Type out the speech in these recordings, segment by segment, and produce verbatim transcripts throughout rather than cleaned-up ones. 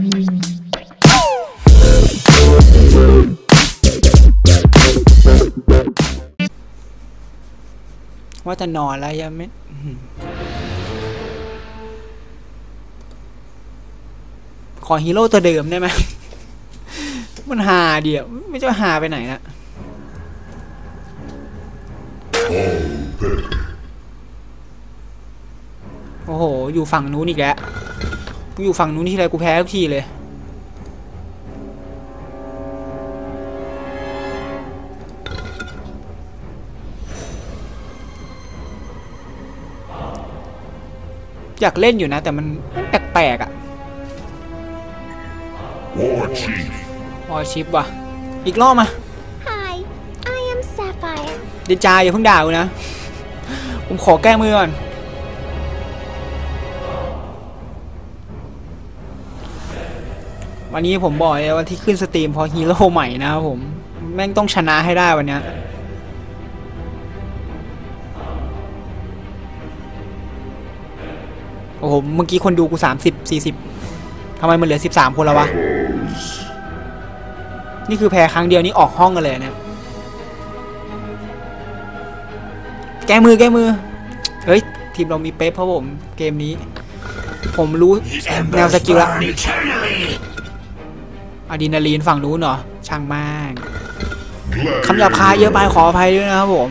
ว่าจะนอนแล้วยังไม่ขอฮีโร่ตัวเดิมได้ไหมมันหาเดี๋ยวไม่จะหาไปไหนนะโอ้โหอยู่ฝั่งนู้นอีกแล้วกูอยู่ฝั่งนู้นที่ไรกูแพ้ทุกทีเลยอยากเล่นอยู่นะแต่มันแปลกๆอ่ะวอร์ชิปวอร์ชิปว่ะอีกรอบมา Hi I am Sapphire เดจาอย่าเพิ่งด่ากูนะผมขอแก้มือก่อนวันนี้ผมบอกเลยวันที่ขึ้นสตรีมพอฮีโร่ใหม่นะครับผมแม่งต้องชนะให้ได้วันนี้โอ้โหเมื่อกี้คนดูกูสามสิบสี่สิบทำไมมันเหลือสิบสามคนแล้ววะนี่คือแพ้ครั้งเดียวนี่ออกห้องกันเลยนะแก้มือแก้มือเฮ้ยทีมเรามีเป๊ปเพราะผมเกมนี้ผมรู้แนวสกิลละอะดรีนาลีนฝั่งนู้นเหรอช่างมากคำหยาบคายเยอะไปขออภัยด้วยนะครับผม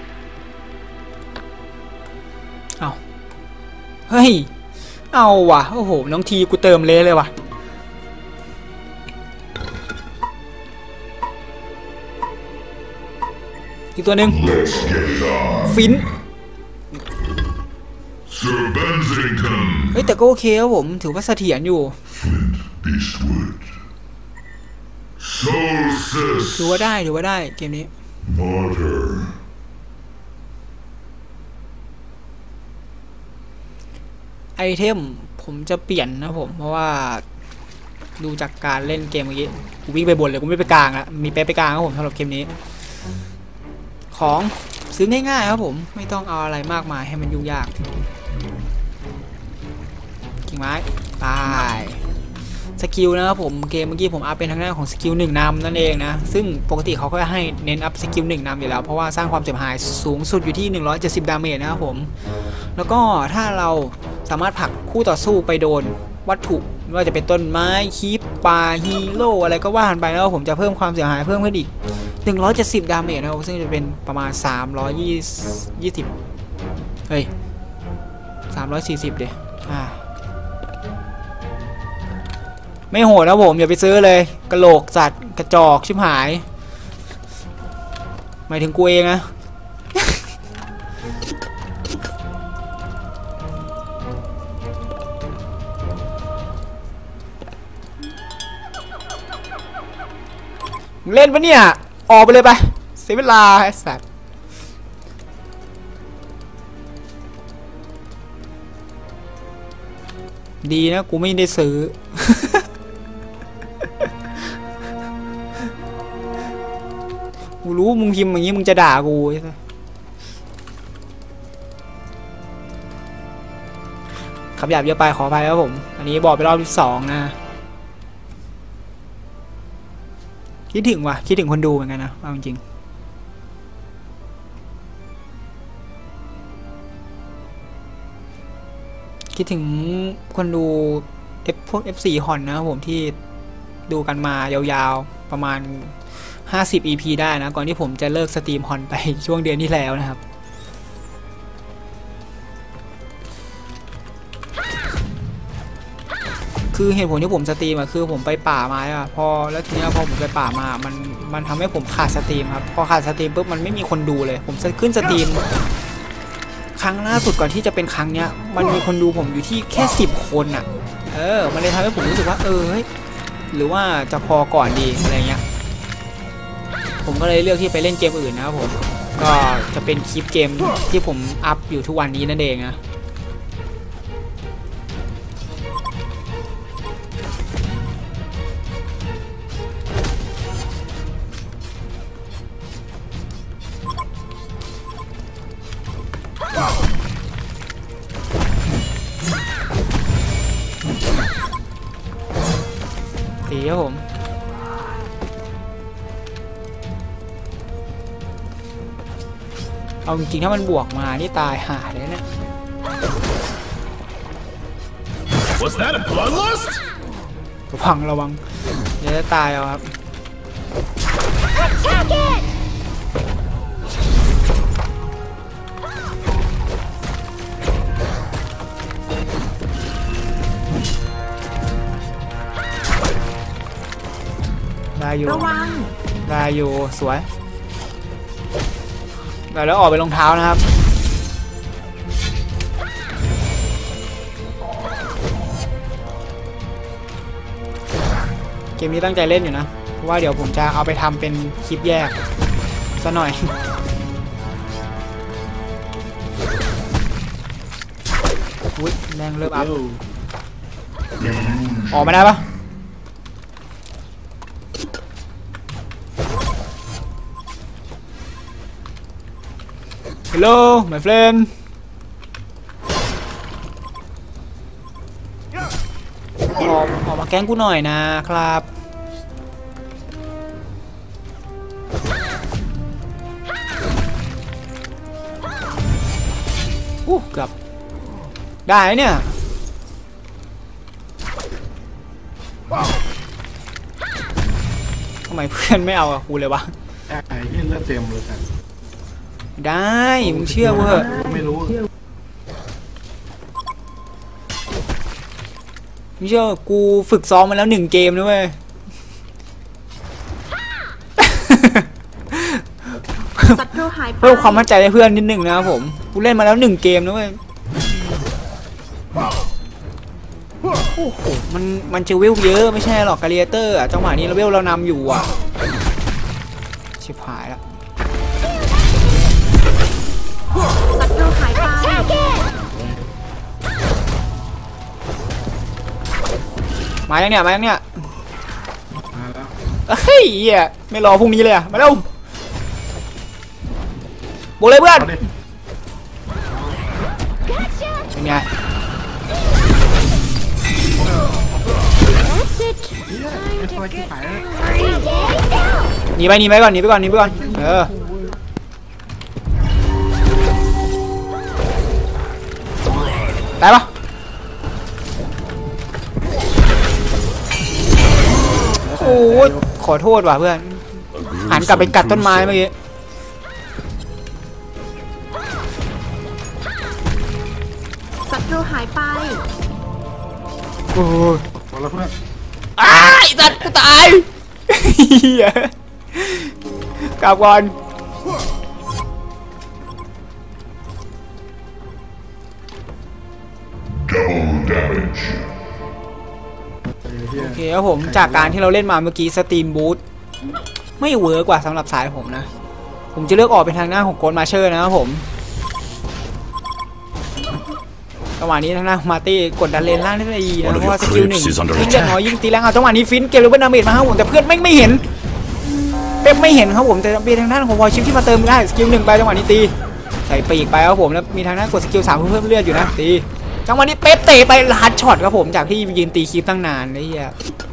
เอาเฮ้ยเอาว่ะโอ้โหน้องทีกูเติมเละเลยว่ะอีกตัวหนึ่งฟินเฮ้ยแต่ก็โอเคครับผมถือว่าเสถียรอยู่ถือว่าได้ถือว่าได้เกมนี้ไอเทมผมจะเปลี่ยนนะผมเพราะว่าดูจากการเล่นเกมเมื่อกี้กูวิ่งไปบนเลยกูไม่ไปกลางละมีเป๊ะไปกลางครับผมสำหรับเกมนี้ของซื้อง่ายๆครับผมไม่ต้องเอาอะไรมากมายให้มันยุ่งยากกิ่งไม้ตายสกิลนะครับผมเกมเมื่อกี้ผมอัพเป็นทางด้านของสกิลหนึ่งนำนั่นเองนะซึ่งปกติเขาก็ให้เน้นอัพสกิลหนึ่งนำอยู่แล้วเพราะว่าสร้างความเสียหายสูงสุดอยู่ที่หนึ่งร้อยเจ็ดสิบดาเมจนะครับผมแล้วก็ถ้าเราสามารถผลักคู่ต่อสู้ไปโดนวัตถุไม่ว่าจะเป็นต้นไม้คีปปลาฮีโร่อะไรก็ว่ากันไปแล้วผมจะเพิ่มความเสียหายเพิ่มขึ้นอีกหนึ่งร้อยเจ็ดสิบดาเมจนะครับซึ่งจะเป็นประมาณสามร้อยยี่สิบเฮ้ยสามร้อยสี่สิบเด้อ่าไม่โหดนะผมอย่าไปซื้อเลยกระโหลกสัตว์กระจอกชิบหายหมายถึงกูเองนะเล่นปะเนี่ยออกไปเลยไปเสียเวลาไอ้สัตว์ดีนะกูไม่ได้ซื้อ กูรู้มึงพิมพ์อย่างนี้มึงจะด่ากูคำหยาบเยอะไปขออภัยครับผมอันนี้บอกไปรอบที่สองนะคิดถึงว่ะคิดถึงคนดูเหมือนกันนะเอาจริงคิดถึงคนดู F พวก เอฟ ซี ฮอนนะครับผมที่ดูกันมายาวๆประมาณห้าสิบ อี พี ได้นะก่อนที่ผมจะเลิกสตรีมฮอนไปช่วงเดือนที่แล้วนะครับคือเหตุผลที่ผมสตรีมอะคือผมไปป่ามาอะพอแล้วทีนี้พอผมไปป่ามามันมันทำให้ผมขาดสตรีมครับพอขาดสตรีมปุ๊บมันไม่มีคนดูเลยผมจะขึ้นสตรีมครั้งล่าสุดก่อนที่จะเป็นครั้งเนี้ยมันมีคนดูผมอยู่ที่แค่สิบคนอะเออมันเลยทำให้ผมรู้สึกว่าเออเฮ้ยหรือว่าจะพอก่อนดีอะไรเงี้ยผมก็เลยเลือกที่ไปเล่นเกมอื่นนะครับผมก็จะเป็นคลิปเกมที่ผมอัพอยู่ทุกวันนี้นั่นเองนะตีครับผมเอาจริงๆถ้ามันบวกมานี่ตายห่าเลยเนี่ย Was that a bloodlust? ระวังระวังเดี๋ยวจะตายเอาครับ Attack it! ได้อยู่ระวังได้อยู่สวยได้แล้วออกไปรองเท้านะครับเกมนี้ตั้งใจเล่นอยู่นะเพราะว่าเดี๋ยวผมจะเอาไปทำเป็นคลิปแยกซะหน่อยอุ้ยแรงเริ่มอัพออกมาได้ปะฮัลโหล my friend ออกออกมาแก๊งกูหน่อยนะครับอู้เกือบได้เนี่ยทำไมเพื่อนไม่เอากับกูเลยวะไอ้ที่เลือดเต็มเลยกันได้มึงเชื่อเว้ยไม่รู้มึงเชื่อกูฝึกซ้อมมาแล้วหนึ่งเกมนะเว้ยศัตรูหายไปเพิ่มความมั่นใจให้เพื่อนนิดหนึ่งนะครับผมกูเล่นมาแล้วหนึ่งเกมนะเว้ยโอ้โหมันมันจะเวลเยอะไม่ใช่หรอกกาเลียเตอร์อะจังหวะนี้เราเวลเรานำอยู่อ่ะชิบหายแล้วศัตรูหายไป Attack it! มายังเนี่ยมายังเนี่ยมาแล้วเฮ้ยเหี้ยไม่รอพรุ่งนี้เลยอะมาเร็วบุกเลยเพื่อนเอาดิ Gotcha! เป็นไง That's it! เฮียไอ้ตัวที่ขายแล้ว Take it down! หนีไปหนีไปก่อนหนีไปก่อนหนีไปก่อนเออได้ปะโอ้ยขอโทษว่ะเพื่อนหันกลับไปกัดต้นไม้เมื่อกี้ศัตรูหายไปโอ้ยหมดแล้วเพื่อนอ้ายสัตว์กูตายเหี้ยกลับก่อนโอเคครับผมจากการที่เราเล่นมาเมื่อกี้สตรีมบูทไม่เวิร์กกว่าสำหรับสายผมนะผมจะเลือกออกเป็นทางหน้าของโกลมาเชอร์นะครับผมจังหวะนี้ทางหน้ามาตี้กดดันเลนล่างได้ดีนะเพราะว่าสกิลหนึ่งยิ่งจะน้อยยิ่งตีแรงเอาจังหวะนี้ฟินเกมรูเบิลดาเมจมาครับผมแต่เพื่อนไม่ไม่เห็นเป๊ปไม่เห็นครับผมแต่เป็นทางด้านของวอลชิปที่มาเติมได้สกิลหนึ่งไปจังหวะนี้ตีใส่ปีกไปครับผมแล้วมีทางด้านกดสกิลสามเพื่อเพิ่มเลือดอยู่นะตีจังหวะนี้เป๊ปเตะไปลัดช็อตครับผมจากที่ยืนตีคลิปตั้งนานไอ้เหี้ย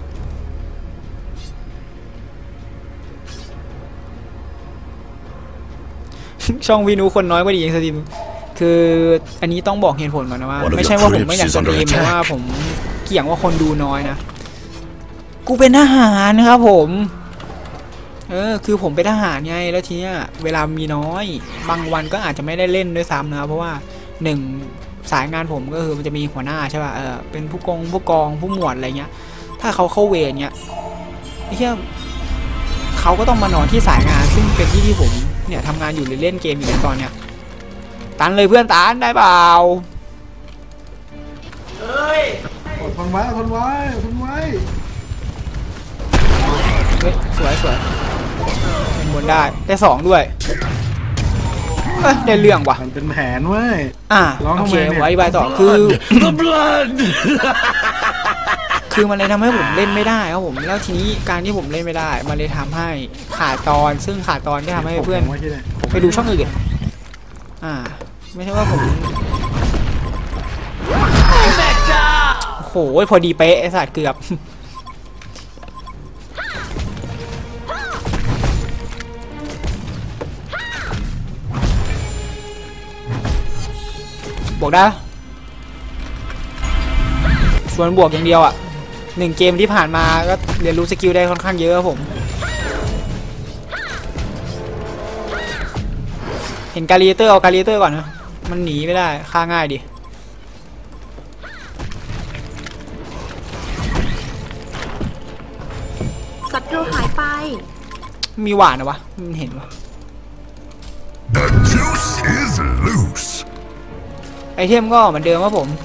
ช่องวีนูคนน้อยกว่าดีเองสตรีมคืออันนี้ต้องบอกเหตุผลก่อนนะว่าไม่ใช่ว่าผมไม่อยากสตรีมเพราะว่าผมเกี่ยงว่าคนดูน้อยนะกูเป็นทหารนะครับผมเออคือผมเป็นทหารไงแล้วทีเนี้ยเวลามีน้อยบางวันก็อาจจะไม่ได้เล่นด้วยซ้ำนะครับเพราะว่าหนึ่งสายงานผมก็คือมันจะมีหัวหน้าใช่ป่ะเออเป็นผู้กองผู้กองผู้หมวดอะไรเงี้ยถ้าเขาเข้าเวรเงี้ยไอ้เหี้ยเขาก็ต้องมานอนที่สายงานซึ่งเป็นที่ที่ผมเนี่ยทำงานอยู่หรือเล่นเกมอยู่ในตอนเนี้ยตันเลยเพื่อนตันได้เปล่าทนไว้ทนไว้ทนไว้เฮ้ยสวยสวยเป็นบนได้ได้สองด้วยเอ้ยได้เรื่องว่ะมันเป็นแผนเว้ยอ่าร้องโอทำไมเคเนี่ยไว้บายต่อคือ The blood! คือมันเลยทำให้ผมเล่นไม่ได้ครับผมแล้วทีนี้การที่ผมเล่นไม่ได้มันเลยทำให้ขาดตอนซึ่งขาดตอนที่ทำให้เพื่อนผมไว้ที่ไหนไปดูช่องอื่นอ่าไม่ใช่ว่าผมโอ้โหพอดีเป๊ะไอ้สัตว์เกือบบวกได้ส่วนบวกอย่างเดียวอ่ะหนึ่งเกมที่ผ่านมาก็เรียนรู้สกิลได้ค่อนข้างเยอะครับผมเห็นกาลิเตอร์เอากาลิเตอร์ก่อนนะมันหนีไม่ได้ฆ่าง่ายดิศัตรูหายไปมีหวานนะวะมันเห็นวะ The juice is loose. ไอเทมก็เหมือนเดิมครับผม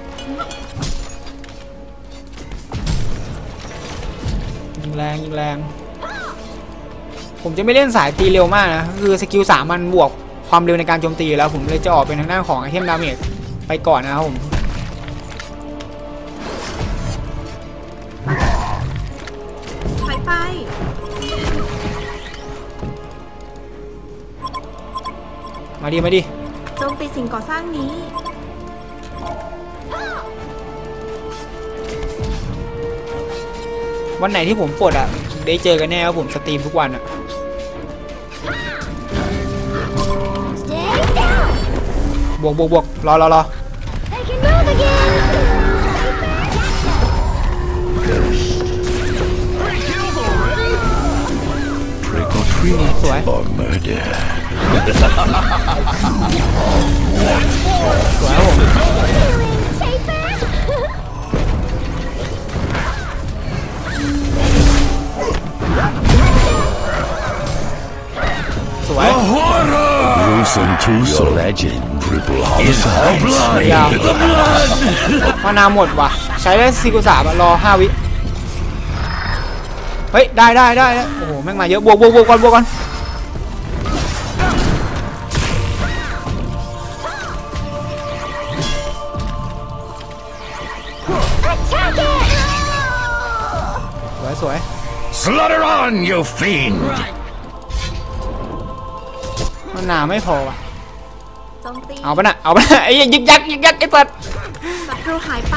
ยิงแรงยิงแรงผมจะไม่เล่นสายตีเร็วมากนะคือสกิลสามมันบวกความเร็วในการโจมตีแล้วผมเลยจะออกเป็นทางด้านของไอเทมดาเมจไปก่อนนะครับผมหายไปมาดิมาดิโจมตีสิ่งก่อสร้างนี้วันไหนที่ผมปลดอ่ะได้เจอกันแน่ครับผมสตรีมทุกวันอ่ะบวกบวกบวกรอรอรอสวยสวยครับผมสวยยาวมานาหมดว่ะใช้ได้สี่กุศลรอห้าวิเฮ้ยได้ได้ได้โอ้โหแม่งมาเยอะบวกบวกบวกก่อนบวกก่อนสวยสวย Slaughter on, you fiend! มันหนาไม่พอว่ะโจมตีเอาปะน่ะเอาปะน่ะไอ้ยึกยักยึกยักไอ้สัตว์ศัตรูหายไป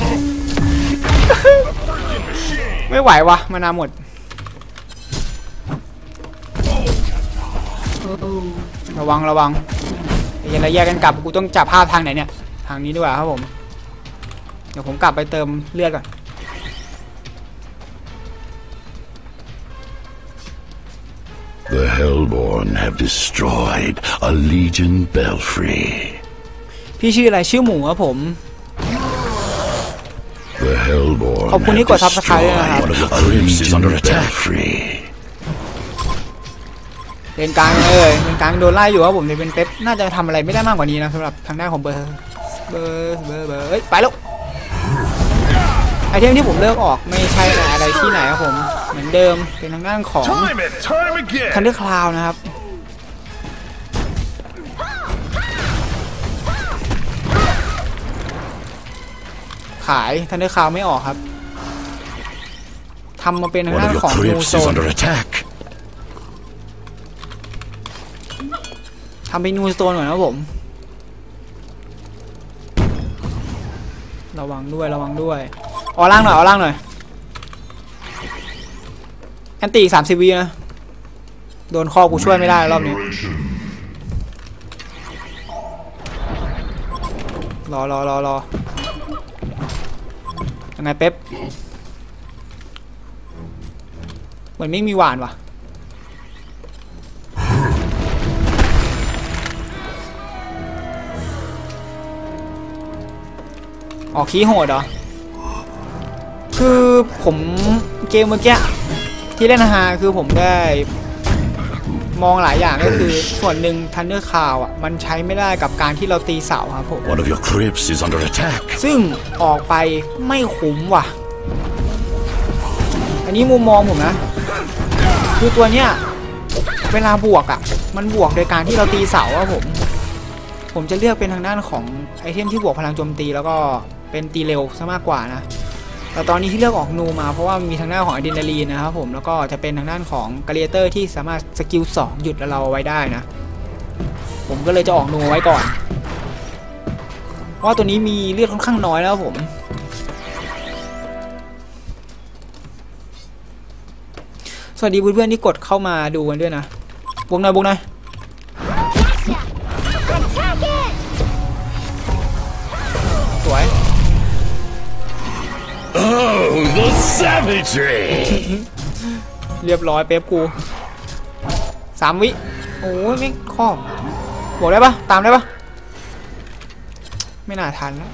ไม่ไหววะมันหนาหมดระวังระวังไอ้ยันระแยกกันกลับกูต้องจับภาพทางไหนเนี่ยทางนี้ดีกว่าครับผมเดี๋ยวผมกลับไปเติมเลือดก่อน The Hellborn have destroyed a Legion belfry. พี่ชื่ออะไรชื่อหมูครับผม The Hellborn ขอบคุณที่กดซับสไครต์ด้วยนะครับ a Legion belfry. เลนกลางเลยเลนกลางโดนไล่อยู่ครับผมเป็นเป๊ปน่าจะทำอะไรไม่ได้มากกว่านี้นะสำหรับทางด้านของเบอร์เบอร์เบอร์เบอร์เฮ้ยไปแล้วไอเทมที่ผมเลือกออกไม่ใช่อะไรที่ไหนครับผมเหมือนเดิมเป็นทางด้านของ Time and time again. ทันเดอร์คลาวนะครับขายทันเดอร์คลาวไม่ออกครับทำมาเป็นทาง One ด้าน of your ของนู crypts โซ is น under attack. ทำเป็นนูโซนก่อนนะผมระวังด้วยระวังด้วยออล่างหน่อยออล่างหน่อยแอนตี้สามสิบวินะโดนข้อกูช่วยไม่ได้รอบนี้รอรอรอรอยังไงเป๊ปเหมือนไม่มีหวานว่ะออกขี้โหดเหรอคือผมเกมเมื่อกี้ที่เล่นฮาคือผมได้มองหลายอย่างก็คือส่วนหนึ่งทันเดอร์คาวอ่ะมันใช้ไม่ได้กับการที่เราตีเสาครับผม One of your crypts is under attack. ซึ่งออกไปไม่คุ้มว่ะอันนี้มุมมองผมนะคือตัวเนี้ยเวลาบวกอ่ะมันบวกโดยการที่เราตีเสาครับผมผมจะเลือกเป็นทางด้านของไอเทมที่บวกพลังโจมตีแล้วก็เป็นตีเร็วซะมากกว่านะแต่ตอนนี้ที่เลือกออกนูมาเพราะว่ามีทางด้านของอะดรีนาลีนนะครับผมแล้วก็จะเป็นทางด้านของกาลิเตอร์ที่สามารถสกิลสองหยุดเราไว้ได้นะผมก็เลยจะออกนูไว้ก่อนเพราะว่าตัวนี้มีเลือดค่อนข้างน้อยแล้วผมสวัสดีเพื่อนๆที่กดเข้ามาดูกันด้วยนะบุกหน่อยบุกหน่อย Savagery! เรียบร้อยเป๊ปกูสามวิโอ้ยไม่ข้องบอกได้ปะตามได้ปะไม่น่าทันแล้ว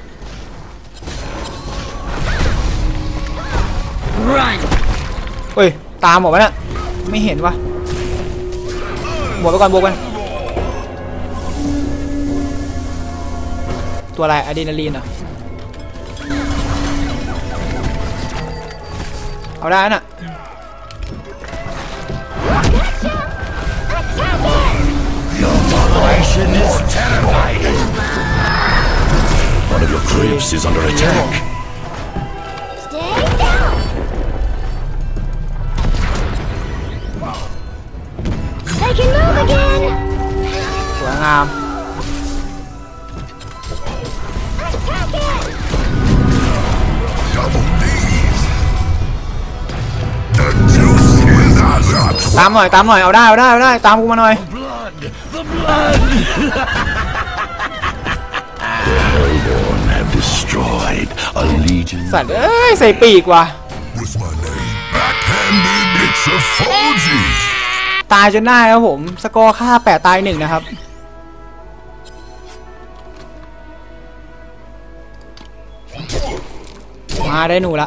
เฮ้ยตามหมดวะเนี่ยไม่เห็นวะบวกไปก่อนบวกกันตัวอะไรอะดรีนาลีนเหรอเอาได้น่ะ Your moderation is terrifying! One of your crypts is under attack. Stay down. They can move again. สวยงาม Attack it. Double D's! The juice is out! ตามหน่อยตามหน่อยเอาได้เอาได้เอาได้ตามกูมาหน่อย Blood! The blood! The Hellborn have destroyed a legion. สัตว์เอ้ยใส่ปีกว่ะ What's my name? Backhanded, it's a Fuji! ตายจนได้ครับผมสกอร์ค่าแปดตายหนึ่งนะครับมาได้หนูละ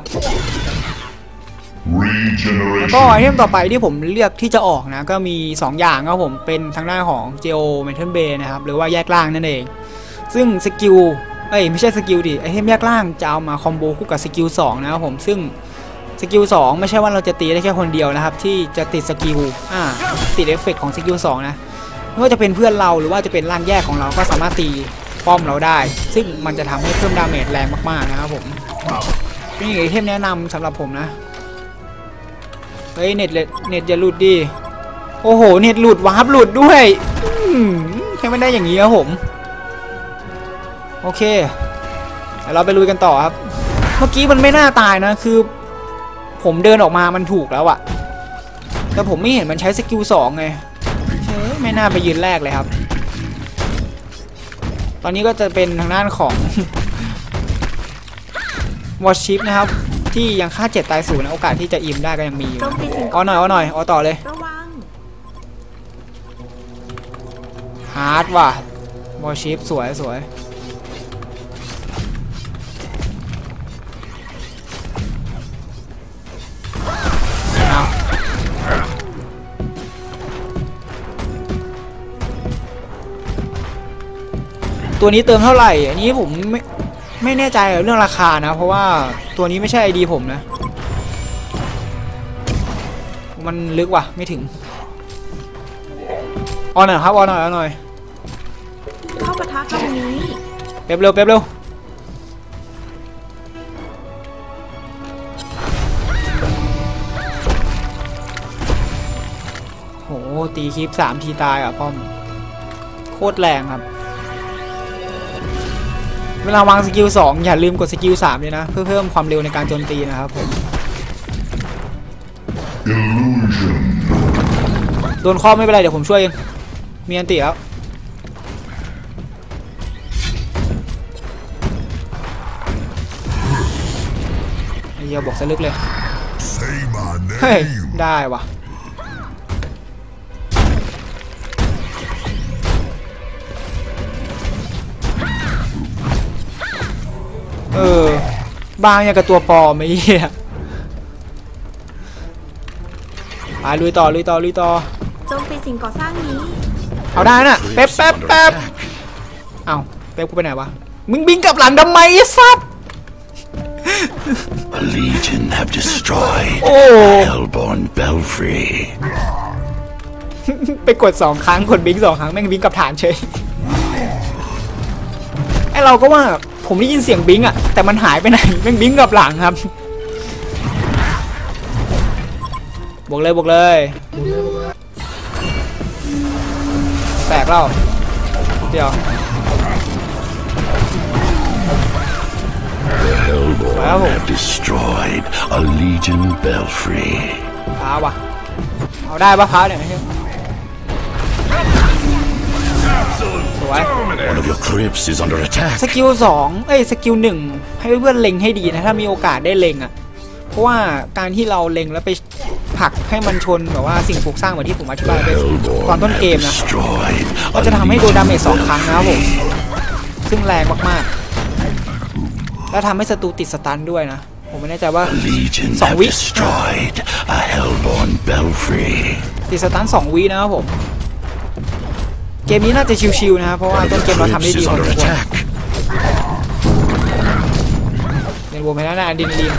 แล้วก็ไอเทมต่อไปที่ผมเลือกที่จะออกนะก็มีสองอย่างครับผมเป็นทางด้านของ Geo Metal Bay นะครับหรือว่าแยกล่างนั่นเองซึ่งสกิลเอ้ยไม่ใช่สกิลดิไอเทมแยกล่างจะเอามาคอมโบคู่กับสกิลสองนะครับผมซึ่งสกิลสองไม่ใช่ว่าเราจะตีได้แค่คนเดียวนะครับที่จะติดสกิลอ่าติดเอฟเฟกต์ของสกิลสองนะไม่ว่าจะเป็นเพื่อนเราหรือว่าจะเป็นร่างแยกของเราก็สามารถตีป้อมเราได้ซึ่งมันจะทำให้เพิ่มดาเมจแรงมากๆนะครับผมเป็นอีกไอเทมแนะนำสำหรับผมนะเฮ้ยเน็ตเน็ตอย่าหลุดดิโอ้โหเน็ตหลุดวาร์ปหลุดด้วยแค่ไม่ได้อย่างนี้ครับผมโอเคเดี๋ยวเราไปลุยกันต่อครับเมื่อกี้มันไม่น่าตายนะคือผมเดินออกมามันถูกแล้วอะแต่ผมไม่เห็นมันใช้สกิลสองไงไม่น่าไปยืนแรกเลยครับตอนนี้ก็จะเป็นทางด้านของวอชชิปนะครับที่ยังค่าเจ็ดตายศูนย์นะโอกาสที่จะอิ่มได้ก็ยังมีอยู่เอาหน่อยเอาหน่อยเอาต่อเลยระวังฮาร์ดว่ะวอชชิปสวยสวยตัวนี้เติมเท่าไหร่อันนี้ผมไม่ไม่แน่ใจเรื่องราคานะเพราะว่าตัวนี้ไม่ใช่ ไอ ดี ผมนะมันลึกว่ะไม่ถึงออนหน่อยครับออนหน่อยออนหน่อยเข้าปะทะตรงนี้เป๊บเร็วเป๊บเร็วโหตีคลิปสามทีตายอ่ะป้อมโคตรแรงครับเวลาวางสกิลสองอย่าลืมกดสกิลสามเลยนะเพื่อเพิ่มความเร็วในการโจมตีนะครับผมโดนข้อไม่เป็นไรเดี๋ยวผมช่วยเองมีอันติแล้วไอ้เหี้ยบอกสลึกเลยเฮ้ยได้ว่ะเออบางอย่างกับตัวปลอมไอ้เหี้ยไปลุยต่อลุยต่อลุยต่อโจมตีสิ่งก่อสร้างนี้เอาได้น่ะแป๊บแป๊บแป๊บเอ้าแป๊บกูไปไหนวะมึงบินกลับหลังทำไมไอ้สัส A legion have destroyed Oh. Hellborn Belfry. ไปกดสองครั้งกดบิงสองครั้งแม่งบิงกับฐานเฉยไอเราก็ว่าผมได้ยินเสียงบิงอะแต่มันหายไปไหนแม่งบิงกับหลังครับบวกเลยบวกเลยแตกแล้วเดี๋ยว The Hellborn have destroyed a legion Belfry. พาวะเอาได้ปะพาวเนี่ยสวย One of your crypts is under attack. สกิลสองเอ้ยสกิลหนึ่งให้เพื่อนเล็งให้ดีนะถ้ามีโอกาสได้เล็งอ่ะเพราะว่าการที่เราเล็งแล้วไปผลักให้มันชนแบบว่าสิ่งปลูกสร้างเหมือนที่ผมอธิบายไปตอนต้นเกมนะก็จะทำให้โดนดาเมจสองครั้งนะครับผมซึ่งแรงมากๆและทำให้ศัตรูติดสตันด้วยนะผมไม่แน่ใจว่าสองวิติดสตันสองวินะครับผมเกมนี้น่าจะชิวๆนะครับเพราะว่าต้นเกมเราทำได้ดีพอสมควรเล่นวงไปแล้วนะอะดรีนาลีน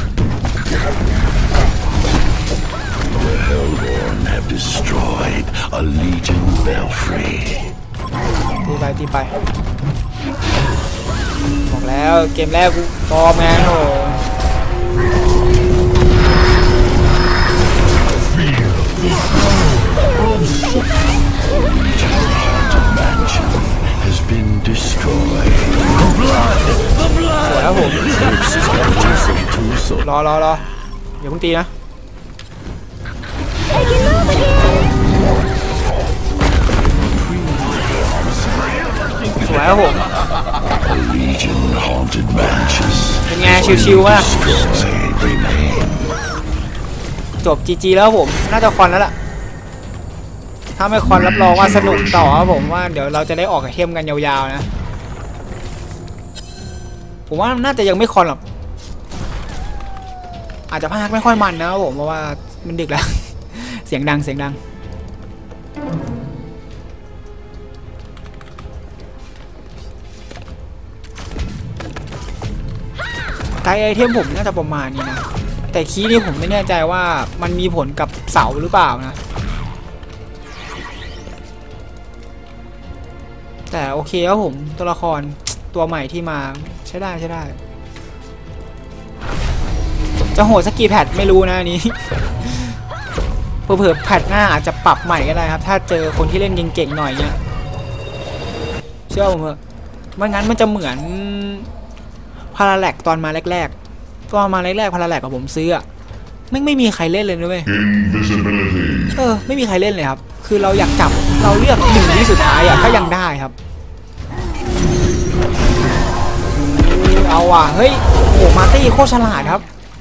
ตีไปตีไปบอกแล้วเกมแรกกูฟอร์มไงโอ้สวยครับผมรอรอรอเดี๋ยวเพิ่งตีนะสวยครับผมเป็นไงชิวๆว่ะจบ จี จี แล้วผมน่าจะคอนแล้วล่ะถ้าไม่คอนรับรองว่าสนุกต่อครับผมว่าเดี๋ยวเราจะได้ออกไอเทมกันยาวๆนะผมว่าน่าจะยังไม่คอนหรอกอาจจะพากไม่ค่อยมันนะครับผมเพราะว่ามันดึกแล้วเสียงดังเสียงดังไกด์ไอเทมผมน่าจะประมาณนี้นะแต่คีย์นี่ผมไม่แน่ใจว่ามันมีผลกับเสาหรือเปล่านะแต่โอเคครับผมตัวละครตัวใหม่ที่มาใช้ได้ใช้ได้จะโหดสกีแพดไม่รู้นะนี้เผื่อๆแพดหน้าอาจจะปรับใหม่ก็ได้ครับถ้าเจอคนที่เล่นเก่งๆหน่อยเนี่ยเชื่อผมเถอะไม่งั้นมันจะเหมือนพาราแลกตอนมาแรกๆตอนมาแรกๆพาราแลกกับผมซื้ออะไม่ไม่มีใครเล่นเลยนะเว้ยเออไม่มีใครเล่นเลยครับคือเราอยากจับเราเลือกหนึ่งวิสุดท้ายอะก็ยังได้ครับเอาว่ะเฮ้ยโอ้มาร์ตี้โคตรฉลาดครับ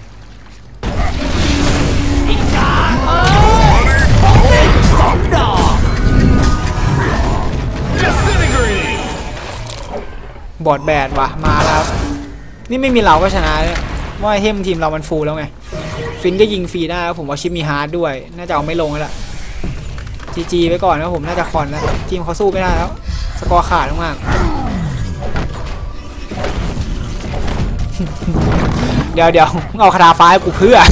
บอดแบดว่ะมาแล้วนี่ไม่มีเราก็ชนะเลยว่าเทมทีมเรามันฟูลแล้วไงฟินก็ยิงฟรีได้ผมว่าชิปมีฮาร์ดด้วยน่าจะเอาไม่ลงแล้วล่ะจีจีไปก่อนนะผมน่าจะคอนแล้วทีมเขาสู้ไม่ได้แล้วสกอร์ขาดมากเดี๋ยวเดี๋ยวเอาคาถาฟ้าให้กูเพื่อ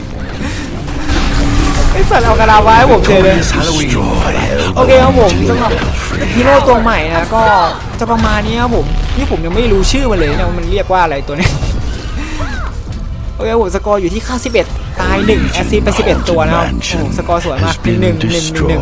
ไอ้สัตว์เอาคาถาฟ้าให้ผมเลยเลยโอเคครับผมสำหรับฮีโร่ตัวใหม่นะก็จะประมาณนี้ครับผมนี่ผมยังไม่รู้ชื่อมันเลยนะมันเรียกว่าอะไรตัวนี้โอเคผมสกอร์อยู่ที่ค่าสิบเอ็ดตายหนึ่งแอสซิสต์ไปสิบเอ็ดตัวนะครับโอ้สกอร์สวยมากหนึ่งหนึ่งหนึ่งหนึ่งหนึ่ง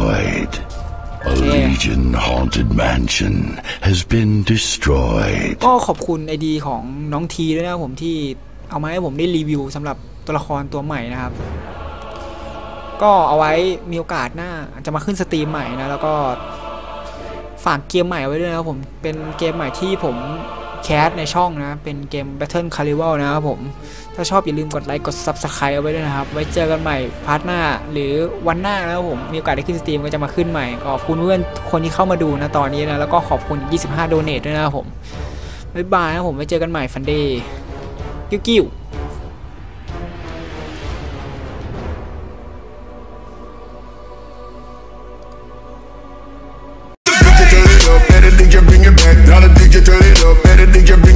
ก็ขอบคุณไอดีของน้องทีด้วยนะครับผมที่เอามาให้ผมได้รีวิวสำหรับตัวละครตัวใหม่นะครับก็เอาไว้มีโอกาสหน้าจะมาขึ้นสตรีมใหม่นะแล้วก็ฝากเกมใหม่ไว้ด้วยนะครับผมเป็นเกมใหม่ที่ผมแคสในช่องนะเป็นเกม Battle Carnival นะครับผมถ้าชอบอย่าลืมกดไลค์กด ซับสไครบ์ เอาไว้ด้วยนะครับไว้เจอกันใหม่พาร์ทหน้าหรือวันหน้านะครับผมมีโอกาสได้ขึ้นสตรีมก็จะมาขึ้นใหม่ขอบคุณเพื่อนคนที่เข้ามาดูนะตอนนี้นะแล้วก็ขอบคุณยี่สิบห้าโดเนทด้วยนะครับผมบ๊ายบายนะผมไว้เจอกันใหม่ฟันเดย์กิ้วกิ้ว Bring it back, now the D J turn it up, better D J bring